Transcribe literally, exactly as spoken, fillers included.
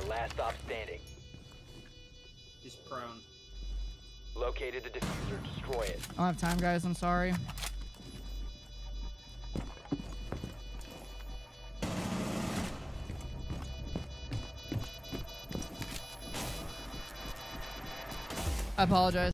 last stop standing. He's prone. Located the diffuser. Destroy it. I don't have time, guys. I'm sorry. I apologize.